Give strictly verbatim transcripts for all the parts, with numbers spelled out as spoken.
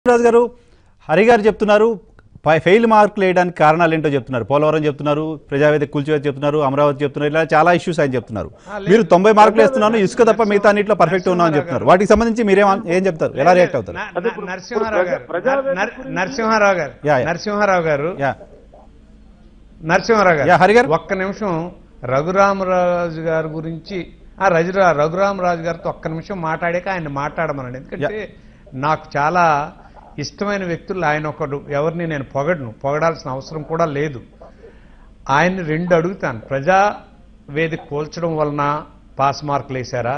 రాజు గారు హరి గారు చెప్తున్నారు ఫెయిల్ మార్కులు వేయడానికి కారణాలు ఏంటో చెప్తున్నారు. పోలవరం చెప్తున్నారు, ప్రజావేదిక కూల్చివేత చెప్తున్నారు, అమరావతి చెప్తున్నారు, ఇలా చాలా ఇష్యూస్ ఆయన చెప్తున్నారు. మీరు తొంభై మార్కులు వేస్తున్నాను, ఇసుక తప్ప మిగతా అన్నింటిలో పర్ఫెక్ట్ ఉన్నామని చెప్తున్నారు. వాటికి సంబంధించి మీరేం ఏం చెప్తారు, ఎలా రియాక్ట్ అవుతారు? నరసింహారావు గారు నరసింహారావు గారు నరసింహారావు గారు నరసింహారావు గారు హరి గారు ఒక్క నిమిషం రఘురామరాజు గారి గురించి ఆ రజు రఘురామరాజు గారితో ఒక్క నిమిషం మాట్లాడాక ఆయన మాట్లాడమనండి. ఎందుకంటే నాకు చాలా ఇష్టమైన వ్యక్తులు ఆయన ఒకడు. ఎవరిని నేను పొగడను, పొగడాల్సిన అవసరం కూడా లేదు. ఆయన్ని రెండు అడుగుతాను. ప్రజావేదిక కూల్చడం వలన పాస్ మార్కులు వేశారా,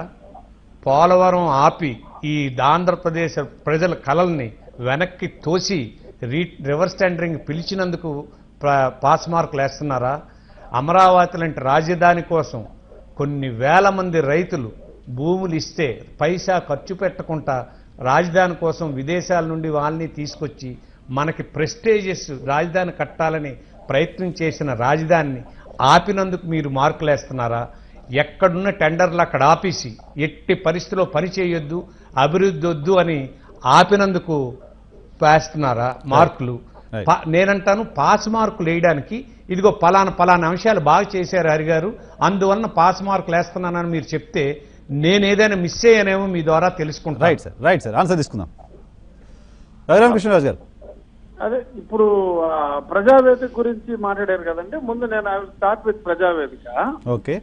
పోలవరం ఆపి ఈ ఆంధ్రప్రదేశ్ ప్రజల కలల్ని వెనక్కి తోసి రీ రివర్స్ టెండరింగ్ పిలిచినందుకు పాస్ మార్కులు వేస్తున్నారా, అమరావతి లాంటి రాజధాని కోసం కొన్ని వేల మంది రైతులు భూములు ఇస్తే పైసా ఖర్చు పెట్టకుండా రాజధాని కోసం విదేశాల నుండి వాళ్ళని తీసుకొచ్చి మనకి ప్రెస్టేజియస్ రాజధాని కట్టాలని ప్రయత్నం చేసిన రాజధానిని ఆపినందుకు మీరు మార్కులు వేస్తున్నారా, ఎక్కడున్న టెండర్లు అక్కడ ఆపేసి ఎట్టి పరిస్థితిలో పని చేయొద్దు, అభివృద్ధి వద్దు అని ఆపినందుకు వేస్తున్నారా మార్కులు? నేనంటాను పాస్ మార్కులు వేయడానికి ఇదిగో పలానా పలానా అంశాలు బాగా చేశారు హరి గారు, అందువలన పాస్ మార్కులు వేస్తున్నానని మీరు చెప్తే నేను ఏదైనా మిస్ అయ్యానేమో మీ ద్వారా తెలుసుకుంటాను. Right sir, right sir, answer తీసుకుందాం. రఘురామకృష్ణరాజు గారు అదే ఇప్పుడు ప్రజావేదిక గురించి మాట్లాడారు కదండి. ముందు నేను start with Prajavedika. Okay,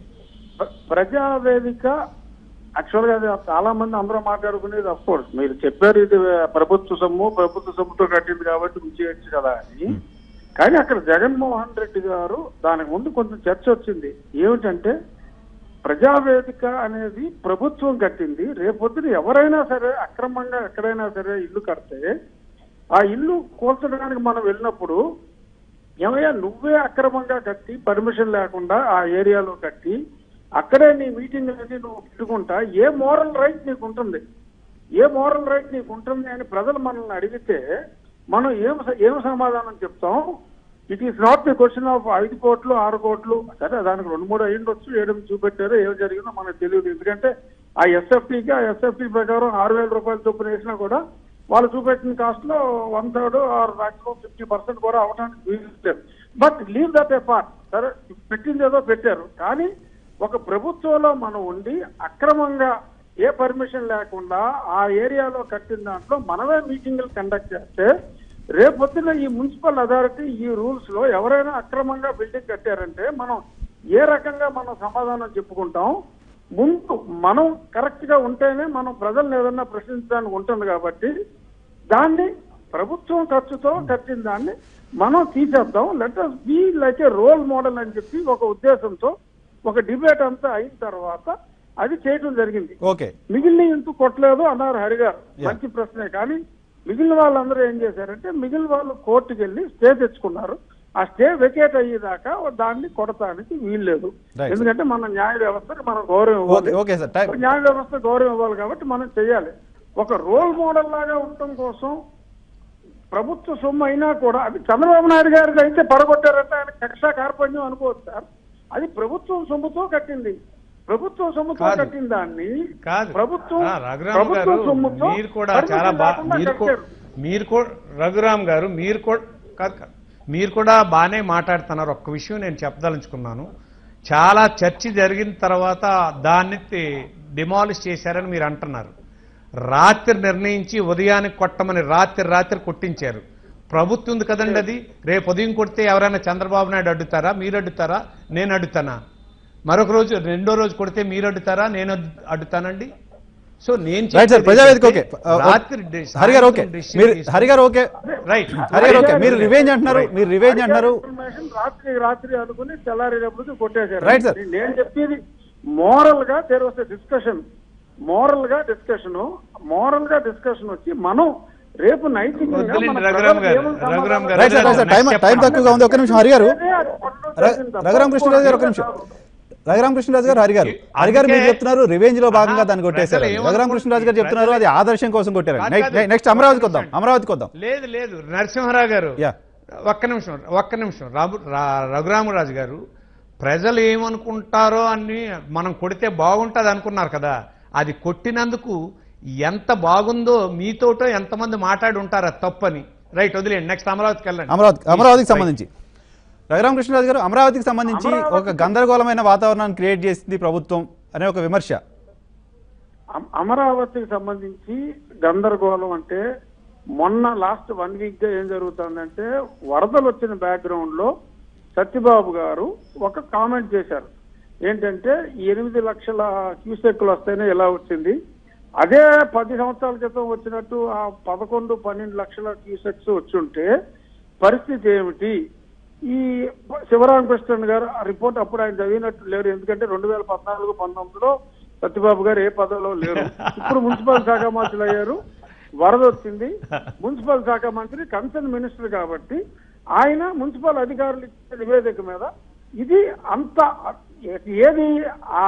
Prajavedika actual గా చాలా మంది అందరూ మాట్లాడుకునేది అఫ్ కోర్స్ మీరు చెప్పారు, ఇది ప్రభుత్వ సొమ్ము ప్రభుత్వ సొమ్ముతో కట్టింది కాబట్టి విజయచ్చు కదా అని. కానీ అక్కడ జగన్మోహన్ రెడ్డి గారు దానికి ముందు కొంచెం చర్చ వచ్చింది. ఏమిటంటే ప్రజావేదిక అనేది ప్రభుత్వం కట్టింది, రేపొద్దున ఎవరైనా సరే అక్రమంగా ఎక్కడైనా సరే ఇల్లు కడితే ఆ ఇల్లు కూల్చడానికి మనం వెళ్ళినప్పుడు ఏమయ్యా నువ్వే అక్రమంగా కట్టి పర్మిషన్ లేకుండా ఆ ఏరియాలో కట్టి అక్కడే నీ మీటింగ్ అనేది నువ్వు పెట్టుకుంటా ఏ మోరల్ రైట్ నీకు ఉంటుంది, ఏ మోరల్ రైట్ నీకు ఉంటుంది అని ప్రజలు మనల్ని అడిగితే మనం ఏం ఏం సమాధానం చెప్తాం? It is not the question of ఐదు కోట్లు ఆరు కోట్లు సరే దానికి రెండు మూడు అయ్యిండొచ్చు, ఏడు చూపెట్టారో ఏం జరిగిందో మనకు తెలియదు. ఎందుకంటే ఆ ఎస్ఎఫ్టీకి ఆ ఎస్ఎఫ్టీ ప్రకారం ఆరు వేల రూపాయలు చొప్పున వేసినా కూడా వాళ్ళు చూపెట్టిన కాస్ట్ లో one third or maximum fifty percent కూడా అవడానికి వీలులేదు. But leave that a part. సరే పెట్టింది ఏదో పెట్టారు, కానీ ఒక ప్రభుత్వంలో మనం ఉండి అక్రమంగా ఏ పర్మిషన్ లేకుండా ఆ ఏరియాలో కట్టిన దాంట్లో మనమే మీటింగులు కండక్ట్ చేస్తే రేపొద్దున ఈ మున్సిపల్ అథారిటీ ఈ రూల్స్ లో ఎవరైనా అక్రమంగా బిల్డింగ్ కట్టారంటే మనం ఏ రకంగా మనం సమాధానం చెప్పుకుంటాం? ముందు మనం కరెక్ట్ గా ఉంటేనే మనం ప్రజలను ఏదన్నా ప్రశ్నించడానికి ఉంటుంది. కాబట్టి దాన్ని ప్రభుత్వం ఖర్చుతో కట్టిన దాన్ని మనం తీసేద్దాం, let us be like a role model అని చెప్పి ఒక ఉద్దేశంతో ఒక డిబేట్ అంతా అయిన తర్వాత అది చేయడం జరిగింది. మిగిలిన ఇంటూ కొట్టలేదు అన్నారు హరి గారు, మంచి ప్రశ్నే. కానీ మిగిలిన వాళ్ళందరూ ఏం చేశారంటే మిగిలిన వాళ్ళు కోర్టుకు వెళ్ళి స్టే తెచ్చుకున్నారు. ఆ స్టే వెకేట్ అయ్యేదాకా దాన్ని కొడతానికి వీల్లేదు. ఎందుకంటే మన న్యాయ వ్యవస్థకి మనం గౌరవం ఇవ్వాలి, న్యాయ వ్యవస్థ గౌరవం ఇవ్వాలి. కాబట్టి మనం చెయ్యాలి. ఒక రోల్ మోడల్ లాగా ఉండటం కోసం ప్రభుత్వ సొమ్ము అయినా కూడా అది చంద్రబాబు నాయుడు గారికి అయితే పడగొట్టారంటే ఆయన కక్ష కార్పణ్యం అనుకోవచ్చు సార్. అది ప్రభుత్వం సొమ్ముతో కట్టింది, ప్రభుత్వం సొమ్ముతో కట్టిన దాన్ని ప్రభుత్వం ప్రభుత్వం సొమ్ముతో మీరు కూడా చాలా బాగా మీరు కూడా రఘురామ్ గారు మీరు కూడా మీరు కూడా బాగానే మాట్లాడుతున్నారు. ఒక్క విషయం నేను చెప్పదలుచుకున్నాను. చాలా చర్చ జరిగిన తర్వాత దాన్ని డిమాలిష్ చేశారని మీరు అంటున్నారు. రాత్రి నిర్ణయించి ఉదయానికి కొట్టమని రాత్రి రాత్రి కొట్టించారు. ప్రభుత్వం ఉంది కదండి, అది రేపు ఉదయం కొడితే ఎవరైనా చంద్రబాబు నాయుడు అడ్డుతారా, మీరు అడ్డుతారా, నేను అడ్డుతానా? మరొక రోజు రెండో రోజు కొడితే మీరు అడ్డుతారా, నేను అడ్డుతానండి? సో నేను ప్రజావేదిక ఓకే, హరి గారు ఓకే, హరి గారు ఓకే, రైట్, హరి గారు ఓకే. మీరు రివెంజ్ అంటున్నారు, మీరు రివెంజ్ అంటున్నారు, రాత్రి రాత్రి అనుకుని తెల్లారేటప్పుడు కొట్టేశారు. రైట్ సార్, నేను చెప్పేది మోరల్ గా there was a discussion, moral గా డిస్కషన్ మోరల్ గా డిస్కషన్ వచ్చి మనం రేపు నైతికంగా టైం తక్కువగా ఉంది. ఒక నిమిషం హరి గారు, రఘురామకృష్ణరాజు గారు ఒక నిమిషం. రఘురామకృష్ణరాజు గారు, హరి గారు హరి గారు మీరు చెప్తున్నారు రివెంజ్ లో భాగంగా దాన్ని కొట్టేశారు. రఘురామకృష్ణరాజు గారు చెప్తున్నారు అది ఆదర్శం కోసం కొట్టారు. నెక్స్ట్ అమరావతికి వద్దాం, అమరావతికి వద్దాం. లేదు లేదు నరసింహారావు గారు ఒక్క నిమిషం ఒక్క నిమిషం రఘురామరాజు గారు, ప్రజలు ఏమనుకుంటారో అని మనం కొడితే బాగుంటుంది అనుకున్నారు కదా, అది కొట్టినందుకు ఎంత బాగుందో మీతోటో ఎంతమంది మాట్లాడి ఉంటారు అది తప్పని. రైట్, వదిలేండి. నెక్స్ట్ అమరావతికి వెళ్ళండి. అమరావతి అమరావతికి సంబంధించి రఘురామ కృష్ణరాజు గారు, అమరావతికి సంబంధించి ఒక గందరగోళమైన వాతావరణాన్ని క్రియేట్ చేసింది ప్రభుత్వం అనే ఒక విమర్శ. అమరావతికి సంబంధించి గందరగోళం అంటే మొన్న లాస్ట్ వన్ వీక్ గా ఏం జరుగుతుందంటే, వరదలు వచ్చిన బ్యాక్గ్రౌండ్ లో సత్యబాబు గారు ఒక కామెంట్ చేశారు. ఏంటంటే ఎనిమిది లక్షల క్యూసెక్లు వస్తేనే ఎలా వచ్చింది, అదే పది సంవత్సరాల క్రితం వచ్చినట్టు ఆ పదకొండు పన్నెండు లక్షల క్యూసెక్స్ వచ్చుంటే పరిస్థితి ఏమిటి. ఈ శివరామకృష్ణన్ గారు ఆ రిపోర్ట్ అప్పుడు ఆయన చదివినట్టు లేరు, ఎందుకంటే రెండు వేల పద్నాలుగు పంతొమ్మిదిలో సత్యబాబు గారు ఏ పదవిలో లేరు. ఇప్పుడు మున్సిపల్ శాఖ మంత్రులు అయ్యారు, వరద వచ్చింది, మున్సిపల్ శాఖ మంత్రి కన్సర్న్ మినిస్టర్ కాబట్టి ఆయన మున్సిపల్ అధికారులు ఇచ్చే నివేదిక మీద ఇది అంత ఏది ఆ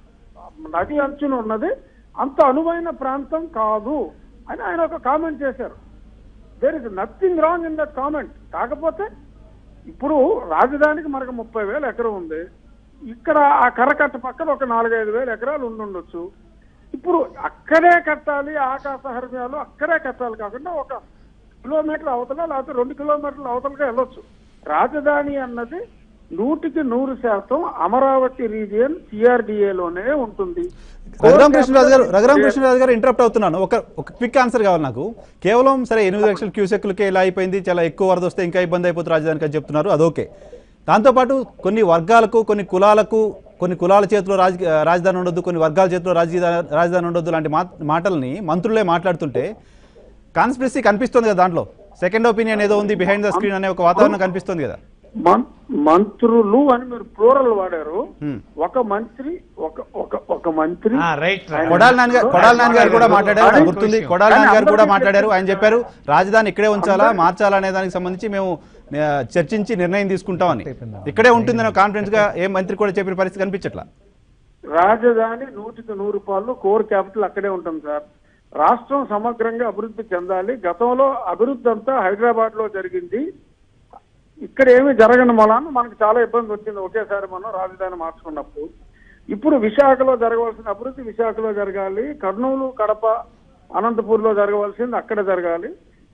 నది అంచున ఉన్నది అంత అనువైన ప్రాంతం కాదు అని ఆయన ఒక కామెంట్ చేశారు. There is nothing wrong in that comment. కాకపోతే ఇప్పుడు రాజధానికి మనకు ముప్పై వేల ఎకరం ఉంది, ఇక్కడ ఆ కరకట్ట పక్కన ఒక నాలుగైదు వేల ఎకరాలు ఉండుండొచ్చు. ఇప్పుడు అక్కడే కట్టాలి, ఆకాశ హర్మ్యాలు అక్కడే కట్టాలి కాకుండా ఒక కిలోమీటర్ అవతల లేకపోతే రెండు కిలోమీటర్ల అవతలగా వెళ్ళొచ్చు. రాజధాని అన్నది నూటికి నూరు శాతం అమరావతి రీజియన్ సిఆర్డిఏలోనే ఉంటుంది. రఘురామ కృష్ణరాజు గారు రఘురామ కృష్ణరాజు గారు ఇంటరప్ట్ అవుతున్నాను. ఒక ఒక క్విక్ ఆన్సర్ కావాలి నాకు. కేవలం సరే ఎనిమిది లక్షల క్యూసెక్లకే ఇలా అయిపోయింది, చాలా ఎక్కువ వరద వస్తే ఇంకా ఇబ్బంది అయిపోతుంది రాజధానికి అని చెప్తున్నారు, అదొకే. దాంతోపాటు కొన్ని వర్గాలకు కొన్ని కులాలకు కొన్ని కులాల చేతిలో రాజ రాజధాని ఉండొద్దు, కొన్ని వర్గాల చేతిలో రాజధాని రాజధాని ఉండొద్దు లాంటి మాటల్ని మంత్రులే మాట్లాడుతుంటే కాన్స్పిరసీ కనిపిస్తుంది కదా, దాంట్లో సెకండ్ ఒపీనియన్ ఏదో ఉంది బిహైండ్ ద స్క్రీన్ అనే ఒక వాతావరణం కనిపిస్తుంది కదా. మంత్రులు అని మీరు ప్లూరల్ వాడారు. ఒక మంత్రి ఒక ఒక ఒక మంత్రి కొడాలి నాని గారు కొడాలి నాని గారు కూడా మాట్లాడారు, గుర్తుంది. కొడాలి నాని గారు కూడా మాట్లాడారు. ఆయన చెప్పారు రాజధాని ఇక్కడే ఉంచాలా మార్చాలా అనే దానికి సంబంధించి మేము చర్చించి నిర్ణయం తీసుకుంటామని, ఇక్కడే ఉంటుందనే కాన్ఫిడెన్స్ గా ఏ మంత్రి కూడా చెప్పిన పరిస్థితి కనిపించట్లా. రాజధాని నూటికి నూరు రూపాయలు కోర్ క్యాపిటల్ అక్కడే ఉంటుంది సార్. రాష్ట్రం సమగ్రంగా అభివృద్ధి చెందాలి. గతంలో అభివృద్ధి అంతా హైదరాబాద్ లో జరిగింది, ఇక్కడ ఏమి జరగని మూలాన మనకు చాలా ఇబ్బంది వచ్చింది ఒకేసారి మనం రాజధాని మార్చుకున్నప్పుడు. ఇప్పుడు విశాఖలో జరగవలసిన అభివృద్ధి విశాఖలో జరగాలి, కర్నూలు కడప అనంతపూర్లో జరగవలసింది అక్కడ జరగాలి,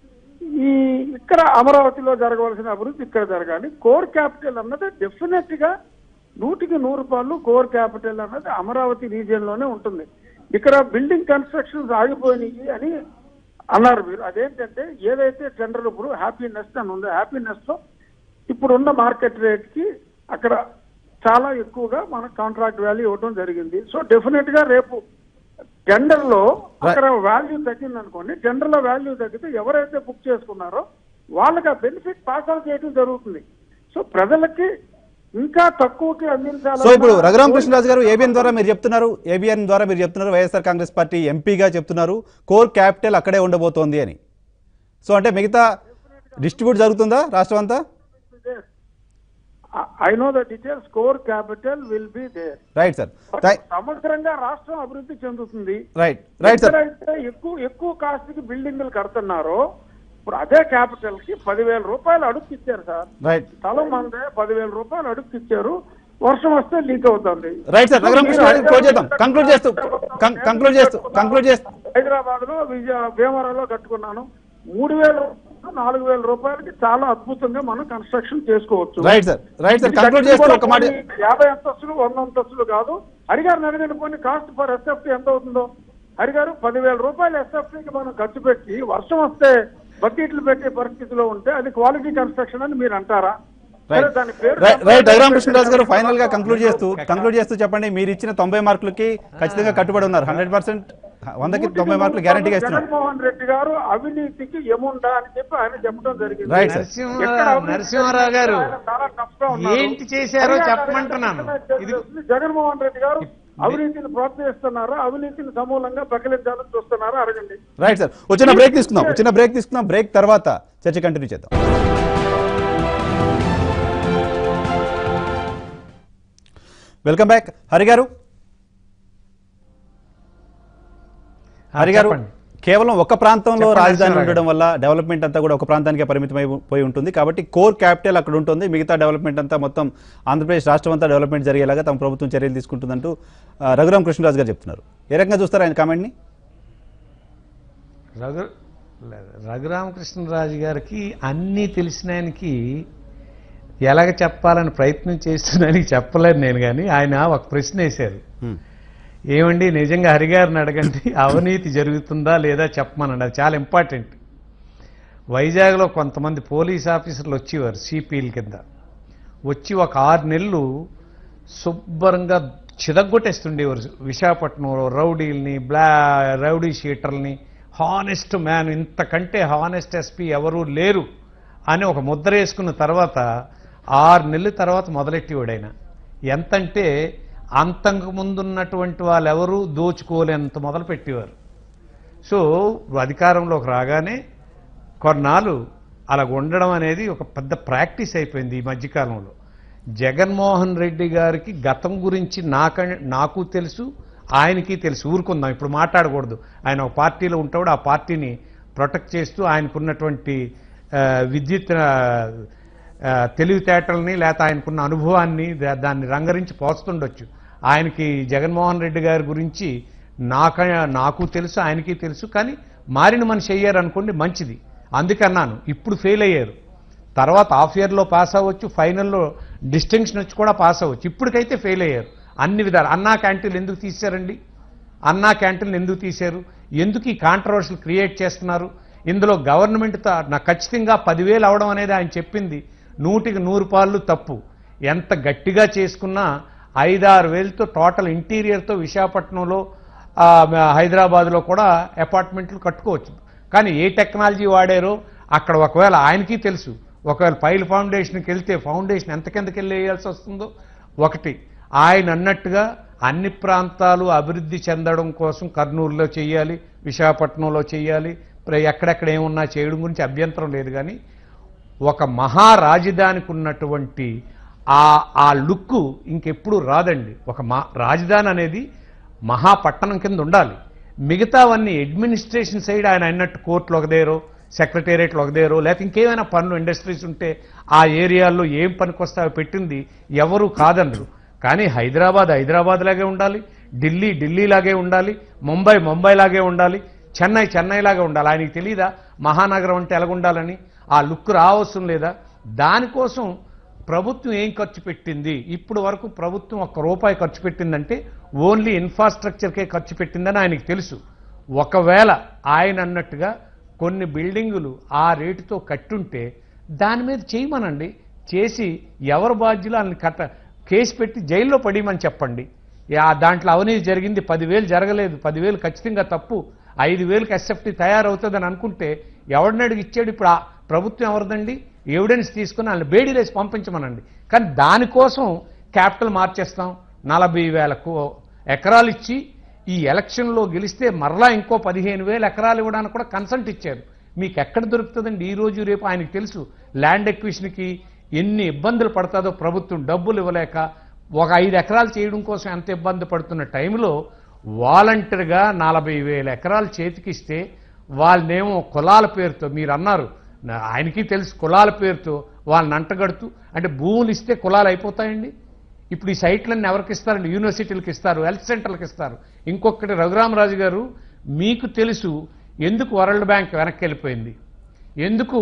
ఈ ఇక్కడ అమరావతిలో జరగవలసిన అభివృద్ధి ఇక్కడ జరగాలి. కోర్ క్యాపిటల్ అన్నది డెఫినెట్ గా నూటికి నూరు రూపాయలు కోర్ క్యాపిటల్ అన్నది అమరావతి రీజియన్ లోనే ఉంటుంది. ఇక్కడ బిల్డింగ్ కన్స్ట్రక్షన్స్ ఆగిపోయినాయి అని అన్నారు మీరు. అదేంటంటే ఏదైతే టెండర్ ఇప్పుడు హ్యాపీనెస్ అని ఉందో హ్యాపీనెస్ లో ఇప్పుడున్న మార్కెట్ రేట్ కి అక్కడ చాలా ఎక్కువగా మనకు కాంట్రాక్ట్ వాల్యూ ఇవ్వడం జరిగింది. సో డెఫినెట్ గా రేపు టెండర్ లో అక్కడ వాల్యూ తగ్గింది అనుకోండి, టెండర్ లో వాల్యూ తగ్గితే ఎవరైతే బుక్ చేసుకున్నారో వాళ్ళకి ఆ బెనిఫిట్ పాస్ ఆన్ చేయడం జరుగుతుంది. సో ప్రజలకి ఇంకా తక్కువకి అందించాలి. సో ఇప్పుడు రఘురామ కృష్ణరాజు గారు ఏబిఎన్ ద్వారా మీరు చెప్తున్నారు ఏబిఎన్ ద్వారా మీరు చెప్తున్నారు వైఎస్ఆర్ కాంగ్రెస్ పార్టీ ఎంపీగా చెప్తున్నారు కోర్ క్యాపిటల్ అక్కడే ఉండబోతోంది అని. సో అంటే మిగతా డిస్ట్రిబ్యూట్ జరుగుతుందా రాష్ట్రం అంతా? I know the details. Core capital will be there. Right, sir. సమగ్రంగా రాష్ట్రం అభివృద్ధి చెందుతుంది. Right right sir. ఎక్కువ ఎక్కువ కాస్ట్ కి బిల్డింగ్లు కడుతున్నారో ఇప్పుడు అదే క్యాపిటల్ కి పదివేల రూపాయలు అడుగు ఇచ్చారు సార్. రైట్. స్థలం అందే పదివేల రూపాయలు అడుగు ఇచ్చారు, వర్షం వస్తే లీక్ అవుతుంది. Right sir. Raghurama Krishnaraju close చేద్దాం. కంక్లూడ్ చేస్తూ కంక్లూడ్ చేస్తూ కంక్లూడ్ చేస్తూ హైదరాబాద్ లో విజయ భీమవరంలో కట్టుకున్నాను, మూడు వేల నాలుగు వేల రూపాయలకి చాలా అద్భుతంగా మనం కన్స్ట్రక్షన్ చేసుకోవచ్చు. Right sir. Right sir. Conclude చేస్తూ ఒక మాట, యాభై అంతస్తులు వంద అంతస్తులు కాదు. హరిగారు అడగండి పోనీ కాస్ట్ ఫర్ ఎస్ఎఫ్టీ ఎంత అవుతుందో. హరిగారు పదివేల రూపాయలు ఎస్ఎఫ్టీకి మనం ఖర్చు పెట్టి వర్షం వస్తే బకెట్లు పెట్టే పరిస్థితిలో ఉంటే అది క్వాలిటీ కన్స్ట్రక్షన్ అని మీరు అంటారా? రైట్. రఘురామ కృష్ణరాజు గారు ఫైనల్ గా కంక్లూడ్ చేస్తూ కంక్లూడ్ చేస్తూ చెప్పండి, మీరు ఇచ్చిన తొంభై మార్కులకి ఖచ్చితంగా కట్టుబడి ఉన్నారు. హండ్రెడ్ పర్సెంట్ వందకి తొంభై మార్కులు గ్యారంటీగా ఇస్తున్నారు. జగన్మోహన్ రెడ్డి గారు అవినీతికి ఏముండా అని చెప్పి ఆయన చెప్పడం జరిగింది. Right sir. నరసింహారావు గారు ఏంటి చేశారో చెప్పమంటున్నాను. జగన్మోహన్ రెడ్డి గారు అవినీతిని ప్రోత్సహిస్తున్నారా, అవినీతిని సమూలంగా ప్రకటించాలని చూస్తున్నారా అడగండి. Right sir. వచ్చిన బ్రేక్ తీసుకుందాం వచ్చిన బ్రేక్ తీసుకుందాం బ్రేక్ తర్వాత చర్చ కంటిన్యూ చేద్దాం. Welcome back. హరి గారు హరి గారు కేవలం ఒక ప్రాంతంలో రాజధాని ఉండడం వల్ల డెవలప్మెంట్ అంతా కూడా ఒక ప్రాంతానికే పరిమితమైపోయి ఉంటుంది. కాబట్టి కోర్ క్యాపిటల్ అక్కడ ఉంటుంది, మిగతా డెవలప్మెంట్ అంతా మొత్తం ఆంధ్రప్రదేశ్ రాష్ట్రం అంతా డెవలప్మెంట్ జరిగేలాగా తమ ప్రభుత్వం చర్యలు తీసుకుంటుందంటూ రఘురామ కృష్ణరాజు గారు చెప్తున్నారు. ఏ రకంగా చూస్తారు ఆయన కామెంట్ని? రఘు రఘురామకృష్ణరాజు గారికి అన్నీ తెలిసిన ఆయనకి ఎలాగ చెప్పాలని ప్రయత్నం చేస్తున్నానికి చెప్పలేను నేను, కానీ ఆయన ఒక ప్రశ్న వేశారు. ఏమండి నిజంగా హరిగారిని అడగండి, అవినీతి జరుగుతుందా లేదా చెప్పమనండి, అది చాలా ఇంపార్టెంట్. వైజాగ్లో కొంతమంది పోలీస్ ఆఫీసర్లు వచ్చేవారు సిపిఎల్ కింద, వచ్చి ఒక ఆరు నెలలు శుభ్రంగా చిదగొట్టేస్తుండేవారు విశాఖపట్నంలో రౌడీల్ని, బ్లా రౌడీ షీటర్ని. హానెస్ట్ మ్యాన్, ఇంతకంటే హానెస్ట్ ఎస్పీ ఎవరూ లేరు అని ఒక ముద్ర వేసుకున్న తర్వాత ఆరు నెలల తర్వాత మొదలెట్టేవాడైనా. ఎంతంటే అంతకు ముందున్నటువంటి వాళ్ళు ఎవరూ దోచుకోలేంత మొదలు పెట్టేవారు. సో అధికారంలోకి రాగానే కొన్నాళ్ళు అలా ఉండడం అనేది ఒక పెద్ద ప్రాక్టీస్ అయిపోయింది ఈ మధ్యకాలంలో. జగన్మోహన్ రెడ్డి గారికి గతం గురించి నాక నాకు తెలుసు, ఆయనకి తెలుసు. ఊరుకుందాం, ఇప్పుడు మాట్లాడకూడదు. ఆయన ఒక పార్టీలో ఉంటాడు, ఆ పార్టీని ప్రొటెక్ట్ చేస్తూ ఆయనకున్నటువంటి విద్యుత్ తెలివితేటల్ని లేకపోతే ఆయనకున్న అనుభవాన్ని దాన్ని రంగరించి పోస్తుండొచ్చు. ఆయనకి జగన్మోహన్ రెడ్డి గారి గురించి నాక నాకు తెలుసు, ఆయనకి తెలుసు. కానీ మారిన మనిషి అయ్యారు అనుకోండి, మంచిది. అందుకన్నాను. ఇప్పుడు ఫెయిల్ అయ్యారు, తర్వాత హాఫ్ ఇయర్లో పాస్ అవ్వచ్చు, ఫైనల్లో డిస్టింక్షన్ వచ్చి కూడా పాస్ అవ్వచ్చు. ఇప్పటికైతే ఫెయిల్ అయ్యారు అన్ని విధాలు. అన్నా క్యాంటీన్లు ఎందుకు తీశారండి? అన్నా క్యాంటీన్లు ఎందుకు తీశారు? ఎందుకు ఈ కాంట్రవర్షియల్ క్రియేట్ చేస్తున్నారు? ఇందులో గవర్నమెంట్తో నాకు ఖచ్చితంగా పదివేలు అవడం అనేది ఆయన చెప్పింది నూటికి నూరు పాళ్ళు తప్పు. ఎంత గట్టిగా చేసుకున్నా ఐదారు వేలతో టోటల్ ఇంటీరియర్తో విశాఖపట్నంలో హైదరాబాద్లో కూడా అపార్ట్మెంట్లు కట్టుకోవచ్చు. కానీ ఏ టెక్నాలజీ వాడారో అక్కడ ఒకవేళ ఆయనకి తెలుసు. ఒకవేళ పైల్ ఫౌండేషన్కి వెళ్తే ఫౌండేషన్ ఎంత కిందకి వెళ్ళి వేయాల్సి వస్తుందో. ఒకటి ఆయన అన్నట్టుగా అన్ని ప్రాంతాలు అభివృద్ధి చెందడం కోసం కర్నూలులో చేయాలి, విశాఖపట్నంలో చేయాలి, ఎక్కడెక్కడ ఏమున్నా చేయడం గురించి అభ్యంతరం లేదు. కానీ ఒక మహారాజధానికి ఉన్నటువంటి ఆ ఆ లుక్కు ఇంకెప్పుడు రాదండి. ఒక మా రాజధాని అనేది మహాపట్టణం కింద ఉండాలి. మిగతావన్నీ అడ్మినిస్ట్రేషన్ సైడ్ ఆయన అన్నట్టు కోర్టులు ఒకదేరో, సెక్రటేరియట్లు ఒకదేరో, లేకపోతే ఇంకేమైనా పనులు ఇండస్ట్రీస్ ఉంటే ఆ ఏరియాల్లో ఏం పనికి వస్తాయో పెట్టింది ఎవరు కాదనరు. కానీ హైదరాబాద్ హైదరాబాద్ లాగే ఉండాలి, ఢిల్లీ ఢిల్లీ లాగే ఉండాలి, ముంబై ముంబై లాగే ఉండాలి, చెన్నై చెన్నై లాగే ఉండాలి. ఆయనకి తెలీదా మహానగరం అంటే ఎలాగుండాలని? ఆ లుక్ రావసం లేదా? దానికోసం ప్రభుత్వం ఏం ఖర్చు పెట్టింది? ఇప్పుడు వరకు ప్రభుత్వం ఒక్క రూపాయి ఖర్చు పెట్టిందంటే ఓన్లీ ఇన్ఫ్రాస్ట్రక్చర్కే ఖర్చు పెట్టిందని ఆయనకి తెలుసు. ఒకవేళ ఆయన అన్నట్టుగా కొన్ని బిల్డింగులు ఆ రేటుతో కట్టుంటే దాని మీద చేయమనండి. చేసి ఎవరు బాధ్యులు వాళ్ళని కట్ట కేసు పెట్టి జైల్లో పడేయమని చెప్పండి. దాంట్లో అవినీతి జరిగింది, పదివేలు జరగలేదు, పదివేలు ఖచ్చితంగా తప్పు, ఐదు వేలకు ఎస్ఎఫ్టీ తయారవుతుందని అనుకుంటే ఎవరిని అడిగి ఇచ్చాడు? ఇప్పుడు ఆ ప్రభుత్వం ఎవరిదండి? ఎవిడెన్స్ తీసుకుని వాళ్ళని బేడీలేసి పంపించమనండి. కానీ దానికోసం క్యాపిటల్ మార్చేస్తాం, నలభై వేలకు ఎకరాలు ఇచ్చి ఈ ఎలక్షన్లో గెలిస్తే మరలా ఇంకో పదిహేను వేల ఎకరాలు ఇవ్వడానికి కూడా కన్సల్ట్ ఇచ్చారు. మీకు ఎక్కడ దొరుకుతుందండి? ఈ రోజు రేపు ఆయనకు తెలుసు ల్యాండ్ ఎక్విజిషన్కి ఎన్ని ఇబ్బందులు పడుతుందో ప్రభుత్వం డబ్బులు ఇవ్వలేక. ఒక ఐదు ఎకరాలు చేయడం కోసం ఎంత ఇబ్బంది పడుతున్న టైంలో వాలంటీర్గా నలభై వేల ఎకరాలు చేతికిస్తే వాళ్ళనేమో కులాల పేరుతో, మీరు అన్నారు ఆయనకి తెలుసు, కులాల పేరుతో వాళ్ళని అంటగడుతూ, అంటే భూములు ఇస్తే కులాలు అయిపోతాయండి. ఇప్పుడు ఈ సైట్లన్నీ ఎవరికి ఇస్తారండి? యూనివర్సిటీలకు ఇస్తారు, హెల్త్ సెంటర్లకు ఇస్తారు. ఇంకొకటి రఘురామరాజు గారు, మీకు తెలుసు ఎందుకు వరల్డ్ బ్యాంక్ వెనక్కి వెళ్ళిపోయింది, ఎందుకు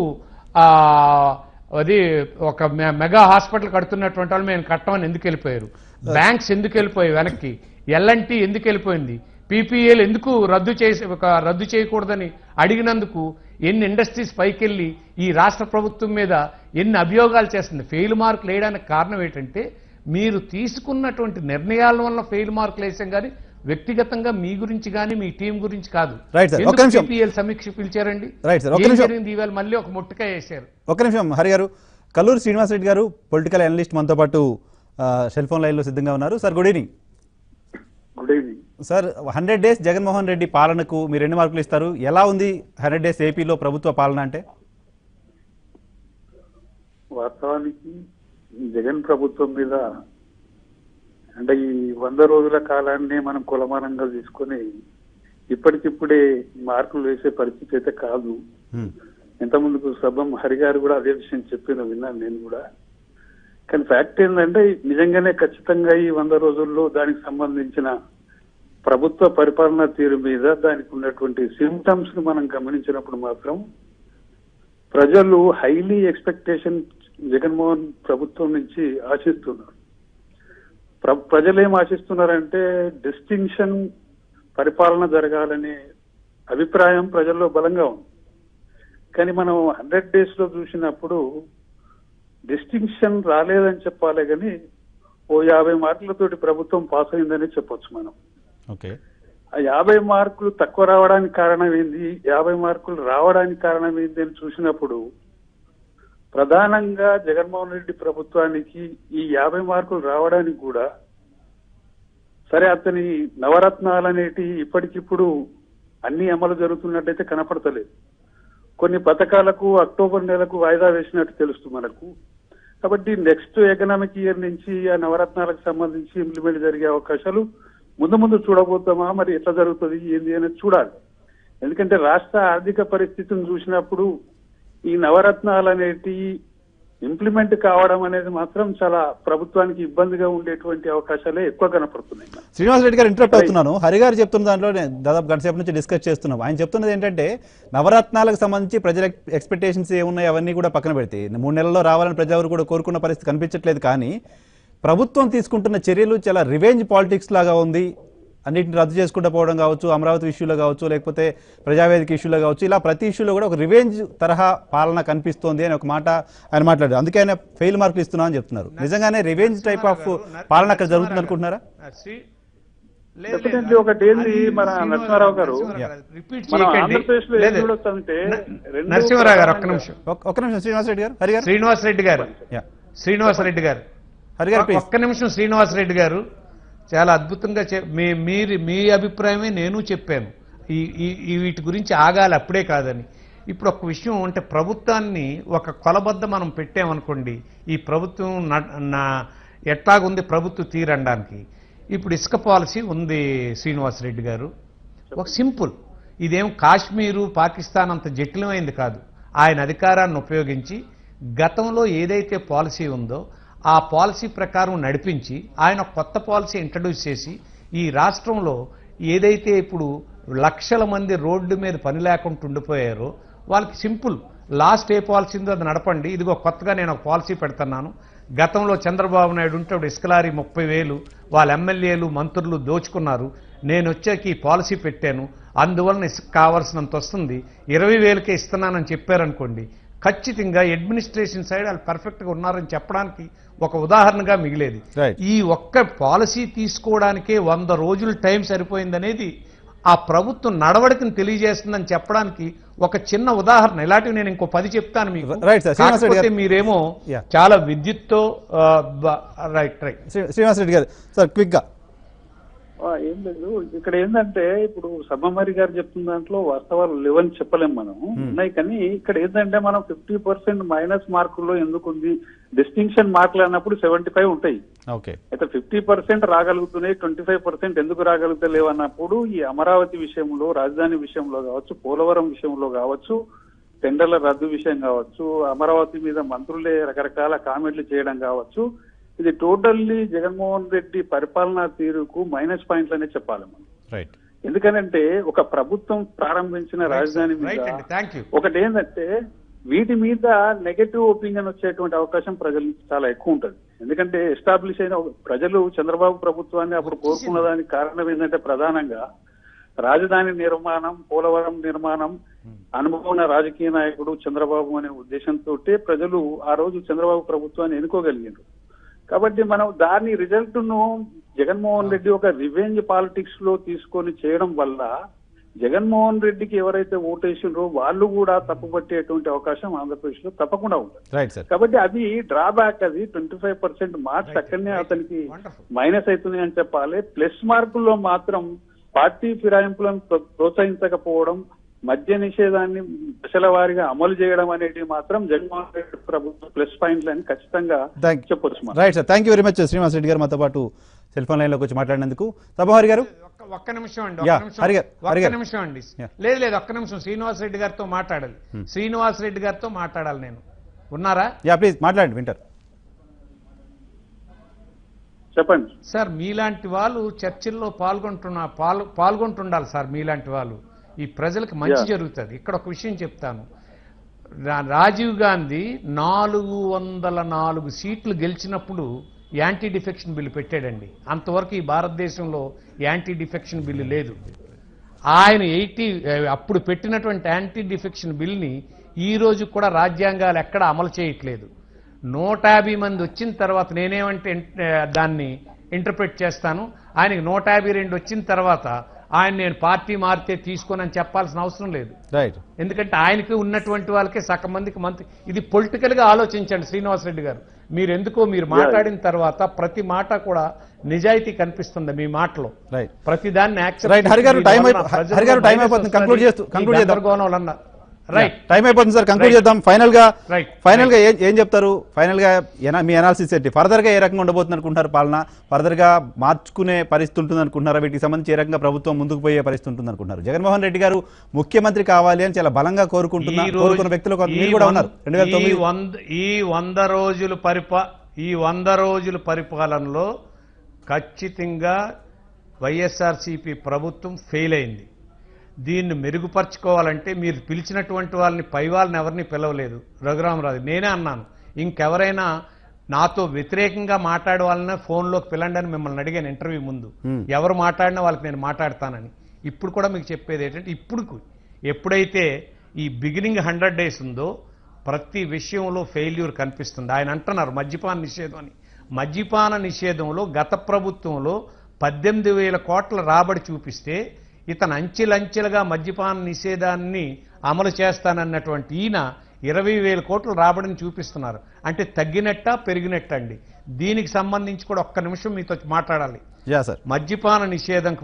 అది ఒక మెగా హాస్పిటల్ కడుతున్నటువంటి వాళ్ళు మేము కట్టమని ఎందుకు వెళ్ళిపోయారు, బ్యాంక్స్ ఎందుకు వెళ్ళిపోయాయి వెనక్కి, ఎల్ఎన్టీ ఎందుకు వెళ్ళిపోయింది, పీపీఏలు ఎందుకు రద్దు చేసి రద్దు చేయకూడదని అడిగినందుకు ఎన్ని ఇండస్ట్రీస్ పైకెళ్ళి ఈ రాష్ట్ర ప్రభుత్వం మీద ఎన్ని అభియోగాలు చేస్తుంది. ఫెయిల్ మార్కులు వేయడానికి కారణం ఏంటంటే మీరు తీసుకున్నటువంటి నిర్ణయాల వల్ల ఫెయిల్ మార్కులు వేసాం, కానీ వ్యక్తిగతంగా మీ గురించి కానీ మీ టీం గురించి కాదు. పీపీఎల్ సమీక్ష పిలిచారండి, ఇవాళ మళ్ళీ ఒక ముట్టుకాయ వేశారు. ఒక నిమిషం హరి గారు, కల్లూరు శ్రీనివాసరెడ్డి గారు పొలిటికల్ అనలిస్ట్ మనతో పాటు సెల్ ఫోన్ లైన్లో సిద్ధంగా ఉన్నారు. Sir good evening. Good evening sir. Hundred days Jaganmohan Reddy పాలనకు మీరు ఎన్ని మార్కులు ఇస్తారు? ఎలా ఉంది హండ్రెడ్ డేస్ ఏపీలో ప్రభుత్వ పాలన? అంటే వాస్తవానికి జగన్ ప్రభుత్వం మీద అంటే ఈ వంద రోజుల కాలాన్ని మనం కులమానంగా తీసుకొని ఇప్పటికిప్పుడే మార్కులు వేసే పరిస్థితి అయితే కాదు. ఇంతకుముందుకు సబ్బం హరి గారు కూడా అదే విషయం చెప్పిన విన్నాను నేను కూడా. కానీ ఫ్యాక్ట్ ఏంటంటే నిజంగానే ఖచ్చితంగా ఈ వంద రోజుల్లో దానికి సంబంధించిన ప్రభుత్వ పరిపాలన తీరు మీద దానికి ఉన్నటువంటి సింటమ్స్ ని మనం గమనించినప్పుడు మాత్రం ప్రజలు హైలీ ఎక్స్పెక్టేషన్ జగన్మోహన్ ప్రభుత్వం నుంచి ఆశిస్తున్నారు. ప్రజలు ఏం ఆశిస్తున్నారంటే డిస్టింక్షన్ పరిపాలన జరగాలనే అభిప్రాయం ప్రజల్లో బలంగా ఉంది. కానీ మనం హండ్రెడ్ డేస్ లో చూసినప్పుడు డిస్టింక్షన్ రాలేదని చెప్పాలి, కానీ ఓ యాభై మార్కులతోటి ప్రభుత్వం పాస్ అయిందని చెప్పొచ్చు మనం. ఓకే, ఆ యాభై మార్కులు తక్కువ రావడానికి కారణం ఏంది, యాభై మార్కులు రావడానికి కారణం ఏంది అని చూసినప్పుడు ప్రధానంగా జగన్మోహన్ రెడ్డి ప్రభుత్వానికి ఈ యాభై మార్కులు రావడానికి కూడా సరే అతని నవరత్నాలు అనేటి ఇప్పటికిప్పుడు అన్ని అమలు జరుగుతున్నట్టయితే కనపడతలేదు. కొన్ని పథకాలకు అక్టోబర్ నెలకు వాయిదా వేసినట్టు తెలుస్తుంది మనకు. కాబట్టి నెక్స్ట్ ఎకనామిక్ ఇయర్ నుంచి ఆ నవరత్నాలకు సంబంధించి ఇంప్లిమెంట్ జరిగే అవకాశాలు ముందు ముందు చూడబోతామా, మరి ఎట్లా జరుగుతుంది ఏంది అనేది చూడాలి. ఎందుకంటే రాష్ట్ర ఆర్థిక పరిస్థితిని చూసినప్పుడు ఈ నవరత్నాలు అనేటి ఇంప్లిమెంట్ కావడం అనేది మాత్రం చాలా ప్రభుత్వానికి ఇబ్బందిగా ఉండేటువంటి అవకాశాలే ఎక్కువ కనపడుతున్నాయి. శ్రీనివాస్ రెడ్డి గారు ఇంటరప్ట్ అవుతున్నాను. హరి గారు చెప్తున్న దాంట్లో దాదాపు గంట సేపు నుంచి డిస్కస్ చేస్తున్నాం. ఆయన చెప్తున్నది ఏంటంటే నవరత్నాలకు సంబంధించి ప్రజల ఎక్స్పెక్టేషన్స్ ఏమున్నాయి అవన్నీ కూడా పక్కన పెడితే మూడు నెలల్లో రావాలని ప్రజలు కూడా కోరుకున్న పరిస్థితి కనిపించట్లేదు. కానీ ప్రభుత్వం తీసుకుంటున్న చర్యలు చాలా రివెంజ్ పాలిటిక్స్ లాగా ఉంది. అన్నింటిని రద్దు చేసుకుంటూ పోవడం కావచ్చు, అమరావతి ఇష్యూలో కావచ్చు, లేకపోతే ప్రజావేదిక ఇష్యూలో కావచ్చు, ఇలా ప్రతి ఇష్యూలో కూడా ఒక రివెంజ్ తరహా పాలన కనిపిస్తోంది అని ఒక మాట ఆయన మాట్లాడారు. అందుకే ఆయన ఫెయిల్ మార్కులు ఇస్తున్నా అని చెప్తున్నారు. నిజంగానే రివెంజ్ టైప్ ఆఫ్ పాలన అక్కడ జరుగుతుంది అనుకుంటున్నారా? ఒకటి ఏంటి, మన నరసింహారావు గారు మనం ఆంధ్రప్రదేశ్ లో ఏం చూడొచ్చంటే నరసింహారావు గారు ఒక్క నిమిషం ఒక్క నిమిషం శ్రీనివాస్ రెడ్డి గారు హరి గారు శ్రీనివాస్ రెడ్డి గారు శ్రీనివాస్ రెడ్డి గారు హరి గారు ఒక్క నిమిషం శ్రీనివాస్ రెడ్డి గారు చాలా అద్భుతంగా మీ మీరు మీ అభిప్రాయమే నేను చెప్పాను. ఈ ఈ వీటి గురించి ఆగాలి అప్పుడే కాదని. ఇప్పుడు ఒక విషయం అంటే ప్రభుత్వాన్ని ఒక కొలబద్ద మనం పెట్టామనుకోండి, ఈ ప్రభుత్వం నా ఎట్లాగుంది ప్రభుత్వ తీరనడానికి. ఇప్పుడు ఇసుక పాలసీ ఉంది శ్రీనివాస్ రెడ్డి గారు, ఒక సింపుల్, ఇదేం కాశ్మీరు పాకిస్తాన్ అంత జటిలమైంది కాదు. ఆయన అధికారాన్ని ఉపయోగించి గతంలో ఏదైతే పాలసీ ఉందో ఆ పాలసీ ప్రకారం నడిపించి ఆయన కొత్త పాలసీ ఇంట్రడ్యూస్ చేసి ఈ రాష్ట్రంలో ఏదైతే ఇప్పుడు లక్షల మంది రోడ్డు మీద పని లేకుండా ఉండిపోయారో వాళ్ళకి సింపుల్, లాస్ట్ ఏ పాలసీ ఉందో అది నడపండి, ఇదిగో కొత్తగా నేను ఒక పాలసీ పెడుతున్నాను. గతంలో చంద్రబాబు నాయుడు ఉంటే అప్పుడు ఇసుకలారీ ముప్పై వేలు వాళ్ళ ఎమ్మెల్యేలు మంత్రులు దోచుకున్నారు, నేను వచ్చాక ఈ పాలసీ పెట్టాను, అందువలన ఇసుక కావాల్సినంత వస్తుంది, ఇరవై వేలకే ఇస్తున్నానని చెప్పారనుకోండి, ఖచ్చితంగా అడ్మినిస్ట్రేషన్ సైడ్ వాళ్ళు పర్ఫెక్ట్గా ఉన్నారని చెప్పడానికి ఒక ఉదాహరణగా మిగిలేది. ఈ ఒక్క పాలసీ తీసుకోవడానికే వంద రోజులు టైం సరిపోయిందనేది ఆ ప్రభుత్వం నడవడికను తెలియజేస్తుందని చెప్పడానికి ఒక చిన్న ఉదాహరణ. ఇలాంటివి నేను ఇంకో పది చెప్తాను మీకు. కాకపోతే మీరేమో చాలా విద్యుత్తో రైట్ రైట్ శ్రీనివాస్ రెడ్డి గారు సార్ క్విక్ గా. ఏం లేదు, ఇక్కడ ఏంటంటే ఇప్పుడు సబ్బమ్మరి గారు చెప్తున్న దాంట్లో వాస్తవాలు లేవని చెప్పలేం మనం, ఉన్నాయి. కానీ ఇక్కడ ఏంటంటే మనం ఫిఫ్టీ పర్సెంట్ మైనస్ మార్కుల్లో ఎందుకు ఉంది, డిస్టింక్షన్ మార్కులు అన్నప్పుడు సెవెంటీ ఫైవ్ ఉంటాయి. అయితే ఫిఫ్టీ పర్సెంట్ రాగలుగుతున్నాయి, ట్వంటీ ఫైవ్ పర్సెంట్ ఎందుకు రాగలుగుతలేవు అన్నప్పుడు ఈ అమరావతి విషయంలో, రాజధాని విషయంలో కావచ్చు, పోలవరం విషయంలో కావచ్చు, టెండర్ల రద్దు విషయం కావచ్చు, అమరావతి మీద మంత్రులే రకరకాల కామెంట్లు చేయడం కావచ్చు, ఇది టోటల్లీ జగన్మోహన్ రెడ్డి పరిపాలనా తీరుకు మైనస్ పాయింట్లు అనే చెప్పాలి మనం. ఎందుకనంటే ఒక ప్రభుత్వం ప్రారంభించిన రాజధాని మీద ఒకటి ఏంటంటే వీటి మీద నెగటివ్ ఒపీనియన్ వచ్చేటువంటి అవకాశం ప్రజలు చాలా ఎక్కువ ఉంటుంది. ఎందుకంటే ఎస్టాబ్లిష్ అయిన ప్రజలు చంద్రబాబు ప్రభుత్వాన్ని అప్పుడు కోరుకున్న దానికి కారణం ఏంటంటే ప్రధానంగా రాజధాని నిర్మాణం, పోలవరం నిర్మాణం, అనుభవం రాజకీయ నాయకుడు చంద్రబాబు అనే ఉద్దేశంతో ప్రజలు ఆ రోజు చంద్రబాబు ప్రభుత్వాన్ని ఎన్నుకోగలిగారు. కాబట్టి మనం దాని రిజల్ట్ ను జగన్మోహన్ రెడ్డి ఒక రివెంజ్ పాలిటిక్స్ లో తీసుకొని చేయడం వల్ల జగన్మోహన్ రెడ్డికి ఎవరైతే ఓటేసినరో వాళ్ళు కూడా తప్పుపట్టేటువంటి అవకాశం ఆంధ్రప్రదేశ్ లో తప్పకుండా ఉంటుంది. కాబట్టి అది డ్రాబ్యాక్, అది ట్వంటీ ఫైవ్ పర్సెంట్ మార్క్స్ అక్కడనే అతనికి మైనస్ అవుతున్నాయి అని చెప్పాలి. ప్లస్ మార్కుల్లో మాత్రం పార్టీ ఫిరాయింపులను ప్రోత్సహించకపోవడం, మద్య నిషేధాన్ని దశల వారీగా అమలు చేయడం అనేది మాత్రం జగన్మోహన్ రెడ్డి ప్రభుత్వం ప్లస్ పాయింట్లు అని ఖచ్చితంగా చెప్పొచ్చు. Right sir, thank you very much Srinivas Reddy గారు మాతో పాటు సెల్ ఫోన్ లైన్ లోకి వచ్చి మాట్లాడినందుకు. సభాహరి గారు ఒక్క నిమిషం అండి, ఒక్క నిమిషం అండి, లేదు లేదు ఒక్క నిమిషం శ్రీనివాస్ రెడ్డి గారితో మాట్లాడాలి. శ్రీనివాస్ రెడ్డి గారితో మాట్లాడాలి. నేను ఉన్నారా? యా ప్లీజ్ మాట్లాడండి, వింటారు. చెప్పండి సార్ మీలాంటి వాళ్ళు చర్చల్లో పాల్గొంటున్న పాల్ పాల్గొంటుండాలి సార్ మీలాంటి వాళ్ళు. ఈ ప్రజలకు మంచి Yeah. జరుగుతుంది. ఇక్కడ ఒక విషయం చెప్తాను. రా- రాజీవ్ గాంధీ నాలుగు వందల నాలుగు సీట్లు గెలిచినప్పుడు యాంటీ డిఫెక్షన్ బిల్లు పెట్టాడండి. అంతవరకు ఈ భారతదేశంలో యాంటీ డిఫెక్షన్ బిల్లు లేదు. ఆయన ఎయిటీ అప్పుడు పెట్టినటువంటి యాంటీ డిఫెక్షన్ బిల్ని ఈ రోజు కూడా రాజ్యాంగాలు ఎక్కడ అమలు చేయట్లేదు. నూట యాభై మంది వచ్చిన తర్వాత నేనేమంటే దాన్ని ఇంటర్ప్రిట్ చేస్తాను, ఆయనకి నూట యాభై రెండు వచ్చిన తర్వాత ఆయన నేను పార్టీ మారితే తీసుకోనని చెప్పాల్సిన అవసరం లేదు. రైట్. ఎందుకంటే ఆయనకి ఉన్నటువంటి వాళ్ళకే సగం మందికి మంత్రి. ఇది పొలిటికల్ గా ఆలోచించండి శ్రీనివాసరెడ్డి గారు. మీరు ఎందుకో మీరు మాట్లాడిన తర్వాత ప్రతి మాట కూడా నిజాయితీ కనిపిస్తుంది మీ మాటలో. రైట్. ప్రతి దాన్ని రైట్. హరి గారు టైం హరి గారు టైం అయిపోతుంది. కంక్లూడ్ చేస్తూ కంక్లూడ్ చేద్దాం. రైట్. టైం అయిపోతుంది సార్. కంక్లూడ్ చేద్దాం. ఫైనల్ గా రైట్. ఫైనల్ గా ఏం చెప్తారు? ఫైనల్ గా ఎనా- మీ అనాలిసిస్ ఏంటి? ఫర్దర్ గా ఏ రకంగా ఉండబోతుంది అనుకుంటున్నారు? పాలన ఫర్దర్ గా మార్చుకునే పరిస్థితి ఉంటుంది అనుకుంటున్నారా? వీటికి సంబంధించి ఏ రకంగా ప్రభుత్వం ముందుకు పోయే పరిస్థితి ఉంటుంది అనుకుంటున్నారు? జగన్మోహన్ రెడ్డి గారు ముఖ్యమంత్రి కావాలి అని చాలా బలంగా కోరుకుంటున్నా కోరుకున్న వ్యక్తులు కొంత మీరు కూడా ఉన్నారు. రెండు వేల తొమ్మిది ఈ వంద రోజులు పరిపా ఈ వంద రోజుల పరిపాలనలో ఖచ్చితంగా వైఎస్ఆర్సీపీ ప్రభుత్వం ఫెయిల్ అయింది. దీన్ని మెరుగుపరచుకోవాలంటే మీరు పిలిచినటువంటి వాళ్ళని పై వాళ్ళని ఎవరిని పిలవలేదు. రఘురామరాజు నేనే అన్నాను, ఇంకెవరైనా నాతో వ్యతిరేకంగా మాట్లాడే వాళ్ళనే ఫోన్లోకి పిలండి అని మిమ్మల్ని అడిగాను ఇంటర్వ్యూ ముందు. ఎవరు మాట్లాడినా వాళ్ళకి నేను మాట్లాడతానని. ఇప్పుడు కూడా మీకు చెప్పేది ఏంటంటే, ఇప్పుడు ఎప్పుడైతే ఈ బిగినింగ్ హండ్రెడ్ డేస్ ఉందో ప్రతి విషయంలో ఫెయిల్యూర్ కనిపిస్తుంది. ఆయన అంటున్నారు మద్యపాన నిషేధం అని. మద్యపాన నిషేధంలో గత ప్రభుత్వంలో పద్దెనిమిది వేల కోట్ల రాబడి చూపిస్తే ఇతను అంచెలంచెలుగా మద్యపాన నిషేధాన్ని అమలు చేస్తానన్నటువంటి ఈయన ఇరవై వేల కోట్ల రాబడిని చూపిస్తున్నారు. అంటే తగ్గినట్ట పెరిగినట్ట అండి. దీనికి సంబంధించి కూడా ఒక్క నిమిషం మీతో మాట్లాడాలి. మద్యపాన నిషేధం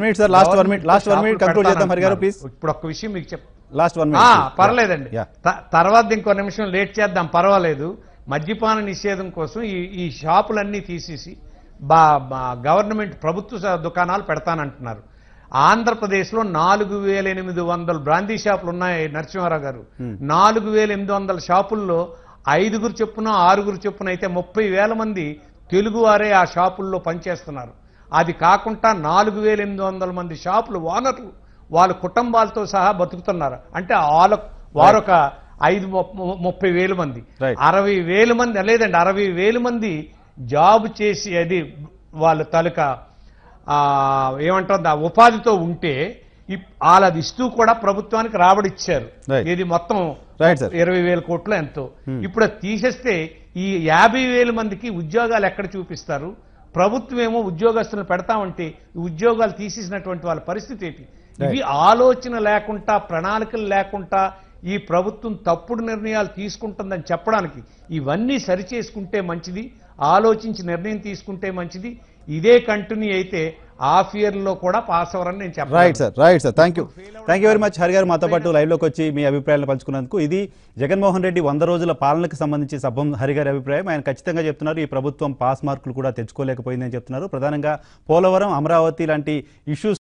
ఇప్పుడు ఒక్క విషయం మీకు చెప్ లాస్ట్ వన్ పర్లేదండి, తర్వాత ఇంకో నిమిషం లేట్ చేద్దాం పర్వాలేదు. మద్యపాన నిషేధం కోసం ఈ ఈ షాపులన్నీ తీసేసి బా గవర్నమెంట్ ప్రభుత్వ దుకాణాలు పెడతానంటున్నారు. ఆంధ్రప్రదేశ్లో నాలుగు వేల ఎనిమిది వందల బ్రాందీ షాపులు ఉన్నాయి నరసింహారావు గారు. నాలుగు వేల ఎనిమిది వందల షాపుల్లో ఐదుగురు చొప్పున ఆరుగురు చొప్పున అయితే ముప్పై వేల మంది తెలుగువారే ఆ షాపుల్లో పనిచేస్తున్నారు. అది కాకుండా నాలుగు వేల ఎనిమిది వందల మంది షాపులు ఓనర్లు వాళ్ళ కుటుంబాలతో సహా బతుకుతున్నారు. అంటే వాళ్ళ వారొక ఐదు ముప్పై వేల మంది అరవై వేల మంది లేదండి అరవై వేల మంది జాబ్ చేసి అది వాళ్ళ తాలూకా ఏమంటారు ఉపాధితో ఉంటే వాళ్ళది ఇస్తూ కూడా ప్రభుత్వానికి రాబడిచ్చారు. ఇది మొత్తం ఇరవై వేల కోట్లు ఎంతో. ఇప్పుడు అది తీసేస్తే ఈ యాభై వేల మందికి ఉద్యోగాలు ఎక్కడ చూపిస్తారు? ప్రభుత్వం ఏమో ఉద్యోగస్తులను పెడతామంటే ఉద్యోగాలు తీసేసినటువంటి వాళ్ళ పరిస్థితి ఏంటి? ఇవి ఆలోచన లేకుండా ప్రణాళికలు లేకుండా ఈ ప్రభుత్వం తప్పుడు నిర్ణయాలు తీసుకుంటుందని చెప్పడానికి ఇవన్నీ సరిచేసుకుంటే మంచిది, ఆలోచించి నిర్ణయం తీసుకుంటే మంచిది. ఇదే కంటిన్యూ అయితే హాఫ్ ఇయర్ లో కూడా పాస్ అవ్వరని నేను చెప్పాను. Right sir, right sir, thank you thank you very much. Hari గారు మాతో పాటు లైవ్ లోకి వచ్చి మీ అభిప్రాయాలను పంచుకున్నందుకు. ఇది జగన్మోహన్ రెడ్డి వంద రోజుల పాలనకు సంబంధించి సబ్బం హరి గారి అభిప్రాయం. ఆయన ఖచ్చితంగా చెప్తున్నారు ఈ ప్రభుత్వం పాస్ మార్కులు కూడా తెచ్చుకోలేకపోయిందని చెప్తున్నారు. ప్రధానంగా పోలవరం, అమరావతి లాంటి ఇష్యూస్